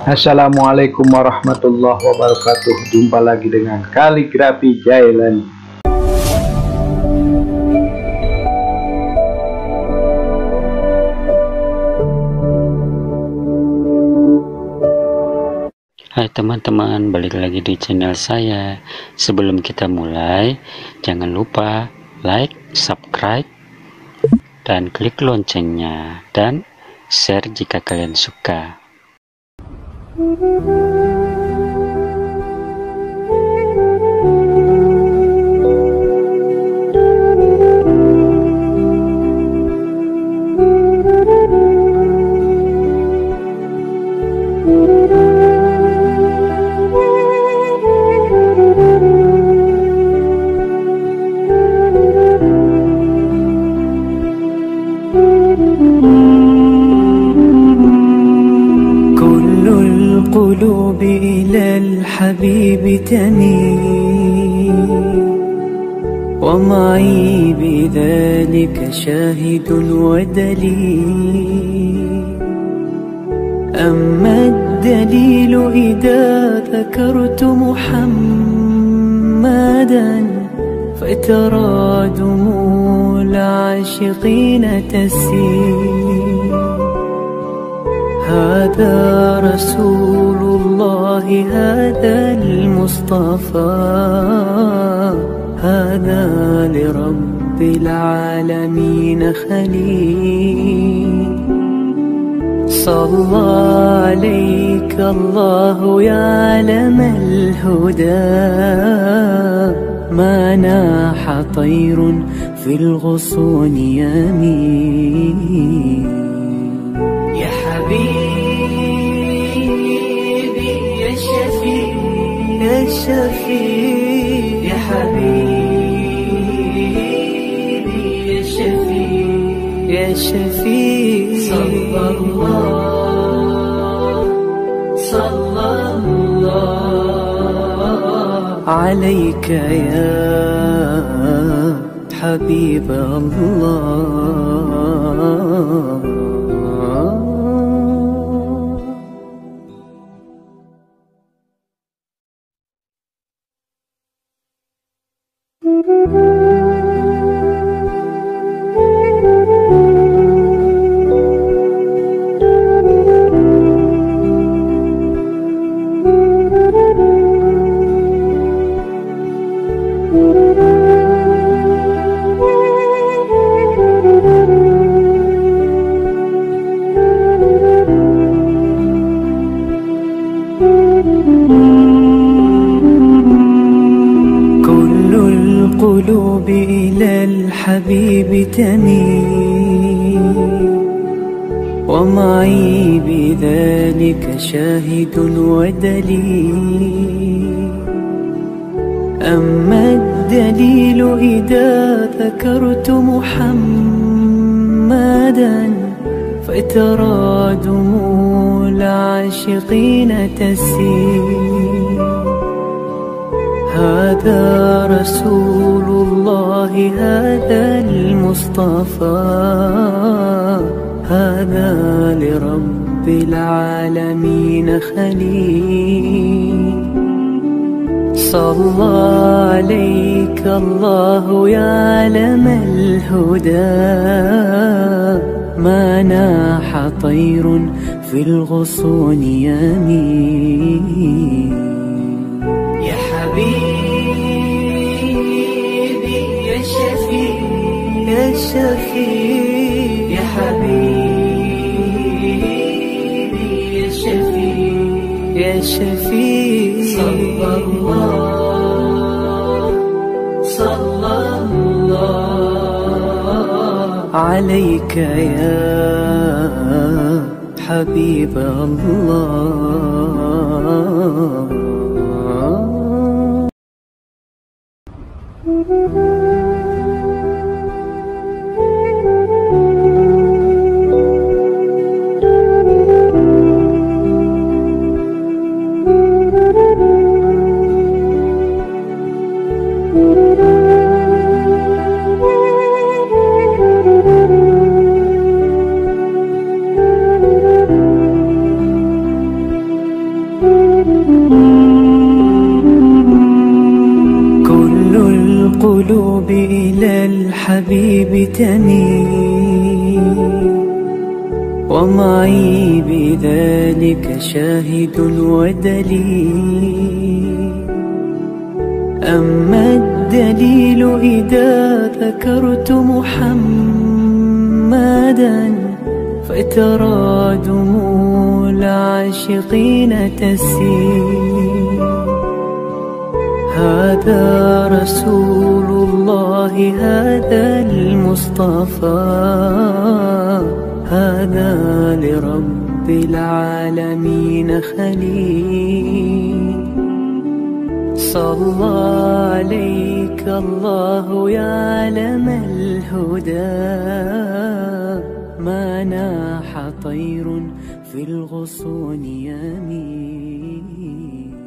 Assalamualaikum warahmatullahi wabarakatuh. Jumpa lagi dengan kaligrafi Jaelani. Hai teman-teman, balik lagi di channel saya. Sebelum kita mulai, jangan lupa like, subscribe, dan klik loncengnya, dan share jika kalian suka. القلوب إلى الحبيب تميل ومعي بذلك شاهد ودليل. أما الدليل إذا ذكرت محمدا فترى دموع العاشقين تسيل. هذا رسول الله، هذا المصطفى، هذا لرب العالمين خليل. صلى عليك الله يا علم الهدى، ما ناح طير في الغصون يمين. يا حبيبي يا شفيع يا شفيع يا حبيبي يا شفيع يا شفيع. صلى الله عليك يا حبيب الله. القلوب إلى الحبيب تميل ومعي بذلك شاهد ودليل. أما الدليل إذا ذكرت محمدا فترى دموع العاشقين تسيل. هذا رسول الله، هذا المصطفى، هذا لرب العالمين خليل. صلى عليك الله يا علم الهدى، ما ناح طير في الغصون يمين. يا حبيبي يا شفيع يا شفيع يا حبيبي يا شفيع يا شفيع. صلى الله عليك يا حبيب الله. للحبيب تميل، ومعي بذلك شاهد ودليل. أما الدليل إذا ذكرت محمدا فترى دموع العاشقين تسيل. هذا رسول الله، هذا المصطفى، هذا لرب العالمين خليل. صلى عليك الله يا علم الهدى، ما ناح طير في الغصون يمين.